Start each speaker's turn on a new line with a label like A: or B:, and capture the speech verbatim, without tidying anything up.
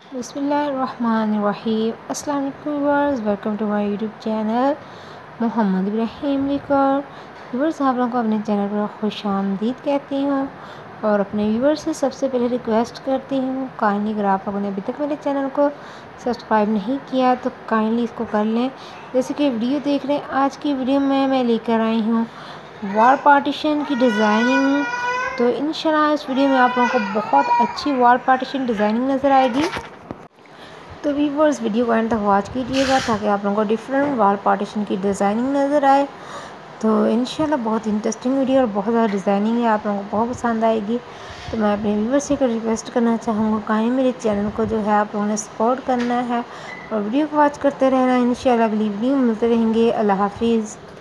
A: बिस्मिल्लाहिर्रहमानिर्रहीम। अस्सलाम वालेकुम viewers, welcome to my YouTube channel Mohammad Ibrahim लिकर। व्यूअर्स, आप लोगों को अपने चैनल पर खुश आमदीद कहती हूँ और अपने व्यूअर्स से सबसे पहले रिक्वेस्ट करती हूँ, काइंडली अगर आप लोगों ने अभी तक मेरे चैनल को सब्सक्राइब नहीं किया तो काइंडली इसको कर लें। जैसे कि वीडियो देख रहे हैं, आज की वीडियो में मैं लेकर आई हूँ वॉल पार्टीशन की डिज़ाइनिंग। तो इंशाल्लाह इस वीडियो में आप लोगों को बहुत अच्छी वॉल पार्टीशन डिज़ाइनिंग नज़र आएगी। तो व्यूअर्स, वीडियो को एंड तक वॉच कीजिएगा ताकि आप लोगों को डिफरेंट वॉल पार्टीशन की डिज़ाइनिंग नज़र आए। तो इंशाल्लाह बहुत इंटरेस्टिंग वीडियो और बहुत ज़्यादा डिज़ाइनिंग है, आप लोगों को बहुत पसंद आएगी। तो मैं अपने व्यूअर्स से रिक्वेस्ट करना चाहूँगा, कहीं मेरे चैनल को जो है आप लोगों ने सपोर्ट करना है और वीडियो को वॉच करते रहना। इंशाल्लाह अगली वीडियो मिलते रहेंगे। अल्लाह हाफिज़।